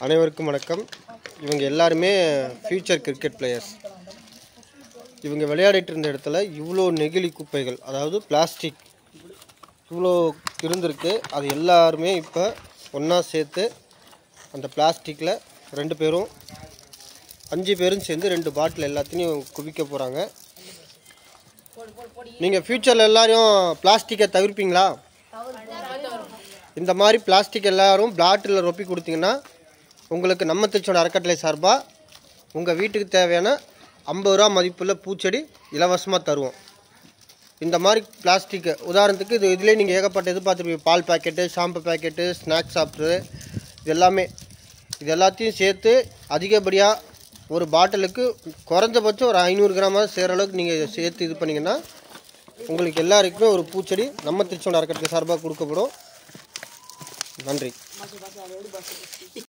அனைவருக்கும் வணக்கம். இவங்க எல்லாருமே ஃபியூச்சர் கிரிக்கெட் பிளேயர்ஸ். இவங்க விளையாடிட்டு இருந்த இடத்துல இவ்வளோ நெகிழி குப்பைகள், அதாவது பிளாஸ்டிக் இவ்வளோ இருந்திருக்கு. அது எல்லாருமே இப்போ ஒன்றா சேர்த்து அந்த பிளாஸ்டிக்கில் 2 பேரும் 5 பேரும் சேர்ந்து 2 பாட்டில் எல்லாத்தையும் குவிக்க போகிறாங்க. நீங்கள் ஃப்யூச்சரில் எல்லாரும் பிளாஸ்டிக்கை தவிர்ப்பீங்களா? இந்த மாதிரி பிளாஸ்டிக் எல்லாரும் பாட்டிலில் ரொப்பி கொடுத்தீங்கன்னா உங்களுக்கு நம்ம திருச்சியோட அறக்கட்டளை சார்பாக உங்கள் வீட்டுக்கு தேவையான 50 ரூபா மதிப்புள்ள பூச்செடி இலவசமாக தருவோம். இந்த மாதிரி பிளாஸ்டிக்கு உதாரணத்துக்கு இதிலே நீங்கள் ஏகப்பட்ட பார்த்துருப்பீங்க. பால் பாக்கெட்டு, ஷாம்பு பாக்கெட்டு, ஸ்நாக்ஸ் சாப்பிட்றது, இது எல்லாத்தையும் சேர்த்து அதிகப்படியாக ஒரு பாட்டிலுக்கு குறைஞ்சபட்சம் ஒரு 500 கிராமாவது சேர அளவுக்கு நீங்கள் சேர்த்து இது பண்ணிங்கன்னா உங்களுக்கு எல்லாருக்குமே ஒரு பூச்செடி நம்ம திருச்சியோட அறக்கட்டளை சார்பாக கொடுக்கப்படும். நன்றி.